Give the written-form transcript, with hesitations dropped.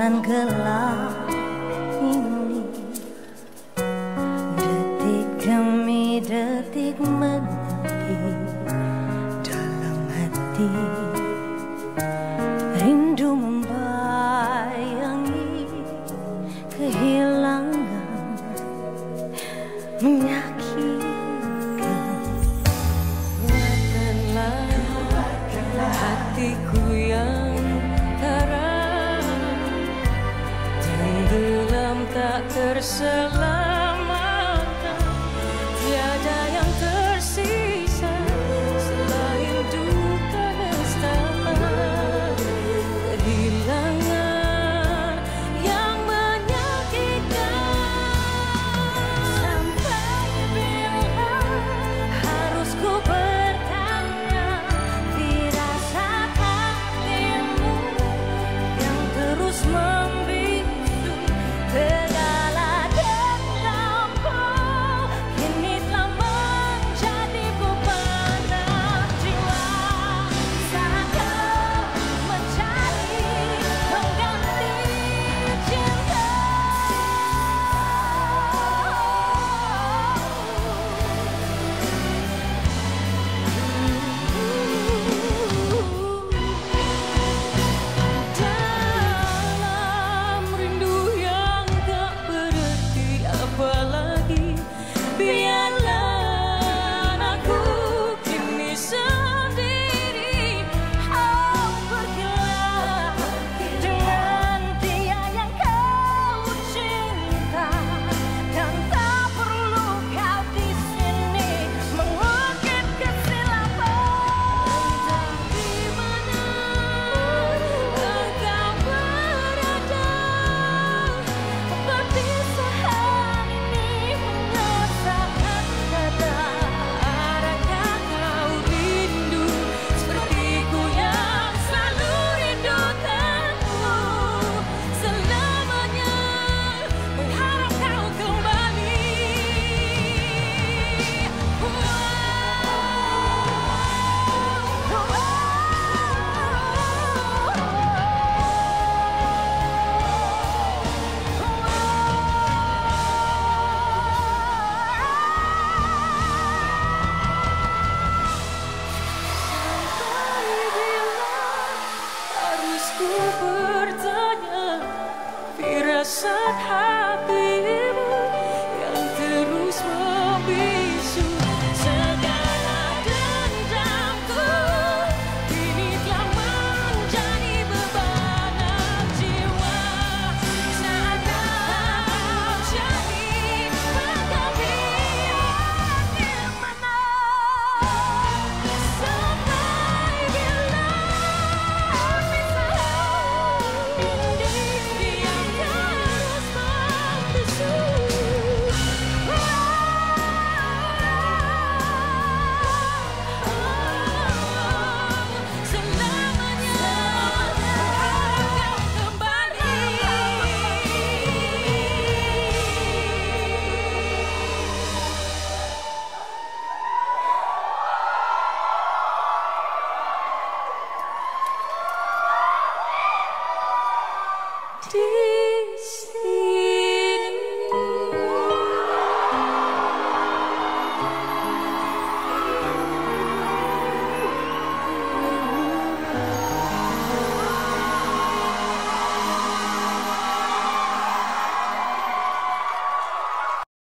Hutan gelap ini, detik demi detik menanti dalam hati. Rindu membayangi, kehilangan menyakitkan. Kuatkanlah hatiku yang tenggelam tak terselamatkan. Tiada yang tersisa selain duka nestapa, kehilangan yang menyakitkan. Sampai bila harus ku bertanya, firasat hatimu yang terus membisu segala dendamku, kini telah menjadi beban jiwa. Saat kau mencari pengganti cinta, dalam rindu yang tak berarti apalagi, biarlah aku kini sendiri. Oh, pergilah dengan dia yang kau cinta, dan tak perlu kau di sini mengukir kesilapan. Entah di mana engkau berada, perpisahan ini menyesakkan dada. Adakah kau rindu sepertiku yang selalu rindukanmu selamanya, mengharap kau kembali. Sampai bila harus ku bertanya, firasat hatimu yang terus membisu segala dendamku, kini telah menjadi beban jiwa. Saat kau jadi pengganti yang mana, sampai bila pisahan ini yang terus membisu. Selamanya harap kau kembali. Di